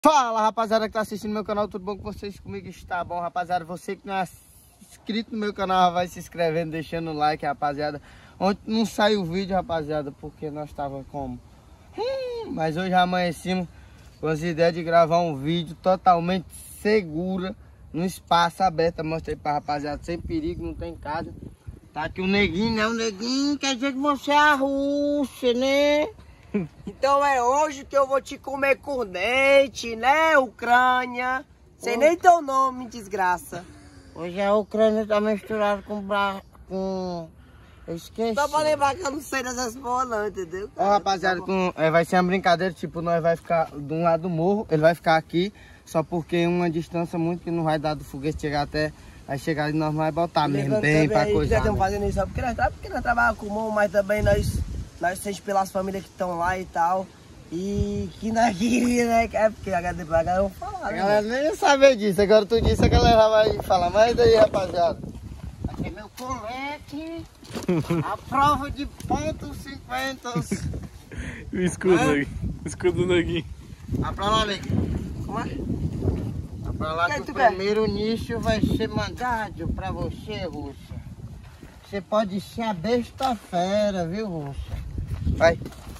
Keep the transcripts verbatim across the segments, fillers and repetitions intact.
Fala, rapaziada que tá assistindo meu canal, tudo bom com vocês? Comigo está bom, rapaziada. Você que não é inscrito no meu canal, vai se inscrevendo, deixando o like, rapaziada. Ontem não saiu o vídeo, rapaziada, porque nós tava como... Hum, mas hoje amanhecemos com as ideias de gravar um vídeo totalmente segura, num espaço aberto. Mostrei pra rapaziada, sem perigo, não tem casa. Tá aqui o neguinho, né? O neguinho quer dizer que você é a Rússia, né? Então é hoje que eu vou te comer com dente, né, Ucrânia? Sei nem teu nome, desgraça. Hoje a Ucrânia tá misturada com... Bra... com... Eu esqueci. Só pra lembrar que eu não sei dessas porra não, entendeu? Ó, rapaziada, com... é, vai ser uma brincadeira, tipo, nós vai ficar de um lado do morro, ele vai ficar aqui, só porque é uma distância muito que não vai dar do foguete chegar até... Vai chegar ali, nós vamos botar mesmo, bem pra aí, coisa. Nós estamos fazendo isso só porque nós, porque nós trabalhamos com o mão, mas também nós... Nós sentes pelas famílias que estão lá e tal. E que nós queríamos, né? É porque a depois a galera vai falar. A galera nem ia saber disso. Agora tu disse, a galera vai falar. Mas daí, rapaziada. Aqui é meu colete. A prova de ponto cinquenta. O escudo, é? O escudo do neguinho. Vai pra lá, neguinho. Como é? Vai pra lá que, que o primeiro quer? Nicho vai ser mandado pra você, Rússia. Você pode ser a besta fera, viu, Rússia? Vai.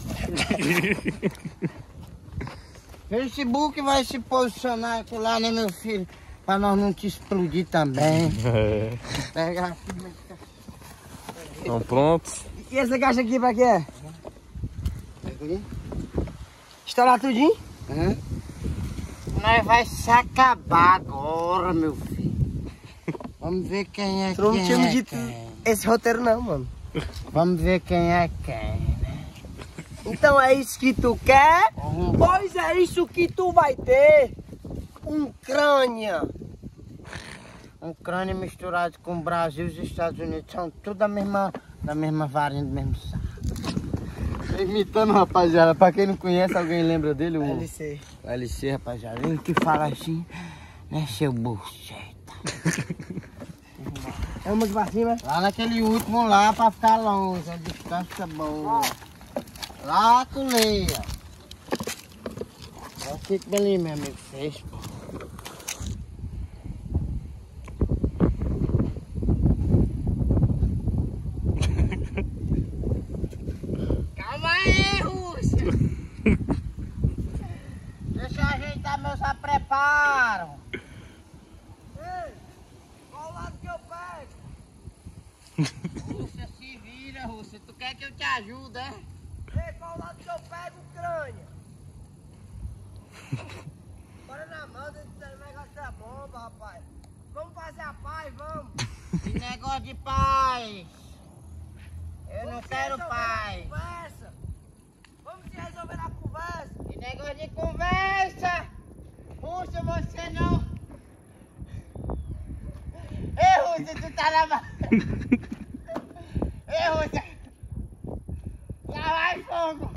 Facebook vai se posicionar aqui lá, né, meu filho? Pra nós não te explodir também. É. Pega aqui. Estão prontos? E essa caixa aqui pra quê? Pega ali. Estourar tudinho? Uhum. Nós vai se acabar agora, meu filho. Vamos ver quem é Tu não quem tinha me é dito quem. esse roteiro não, mano. Vamos ver quem é quem. Então é isso que tu quer? Uhum. Pois é isso que tu vai ter. Ucrânia. Ucrânia misturado com o Brasil e os Estados Unidos. São tudo da mesma, da mesma varinha, do mesmo saco. Imitando, rapaziada. Pra quem não conhece, alguém lembra dele? O L C. O L C, rapaziada. Ele que fala assim, né, seu buceta. É uma de pra cima? Lá naquele último lá pra ficar longe, a distância boa. Lá com leia. Só fica bem ali, meu amigo. Fez, pô. Calma aí, Rússia. Deixa eu ajeitar meus preparo. Ei, qual o lado que eu pego? Rússia, se vira, Rússia. Tu quer que eu te ajude, é? Ei, qual lado que eu pego, Ucrânia? Bora na mão, esse negócio da bomba, rapaz. Vamos fazer a paz, vamos. Que negócio de paz. Eu Vamos não se quero resolver paz. na conversa. Vamos se resolver na conversa. Que negócio de conversa. Rússia, você não... Ei, Rússia, tu tá na... Ei, Rússia. Já vai fogo.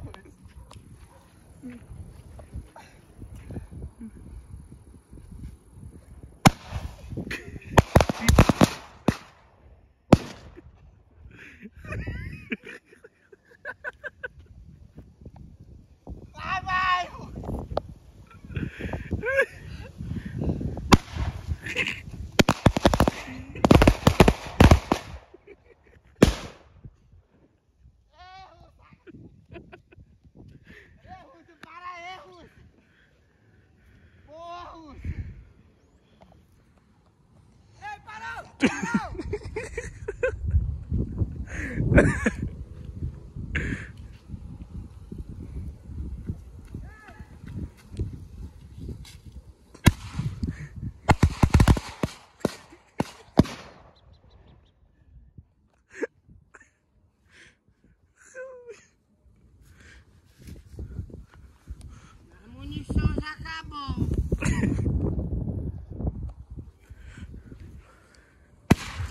Lá vai. Ei, parou! Parou! A munição já acabou.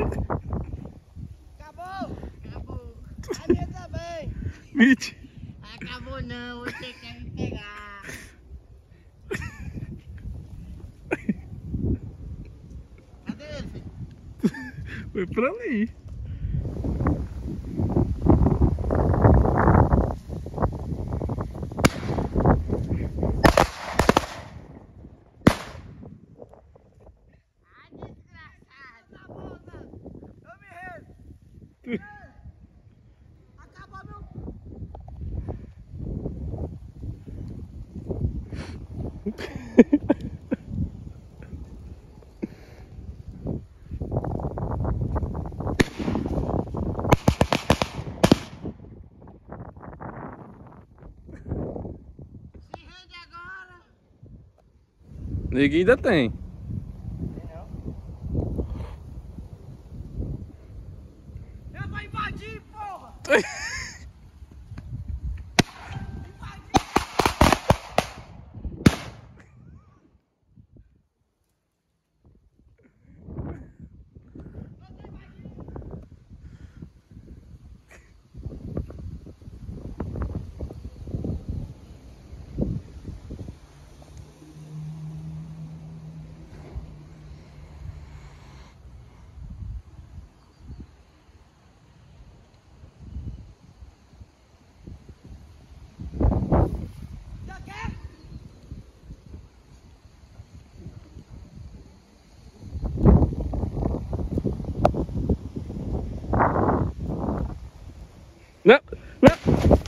Acabou! Acabou! A minha também! Mitch. Acabou não, você quer me pegar. Cadê ele, filho? Foi pra ali. Acabou meu... Se rende agora. Neguinho ainda tem. Eu vou invadir, porra! Não, não.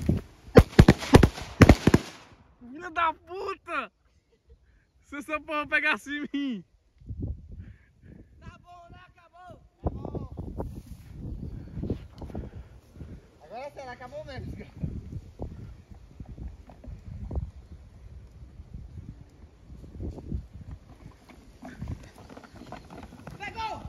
Filha da puta! Se essa porra pegasse em mim. Tá bom, né? Acabou! Acabou. Agora será, acabou mesmo. Pegou!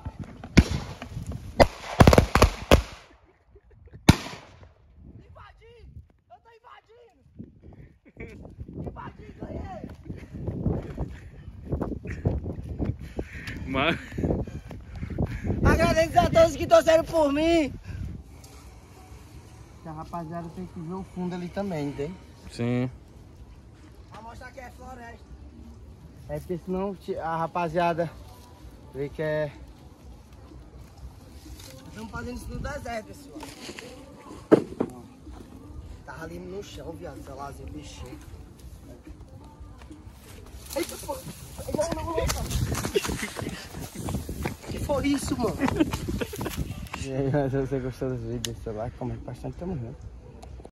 Invadi! Eu tô invadindo! Invadi, ganhei! Mas... Agradeço a todos que torceram por mim! A rapaziada tem que ver o fundo ali também, tem? Sim. Vou mostrar que é floresta. É porque senão a rapaziada vê que é... Estamos fazendo isso no deserto, pessoal. Tava ali no chão, viado, celularzinho, bichinho. Eita, pô! Não, não, não, não. Que foi isso, mano? E aí, se você gostou dos vídeos, sei lá, comenta bastante, tamo junto.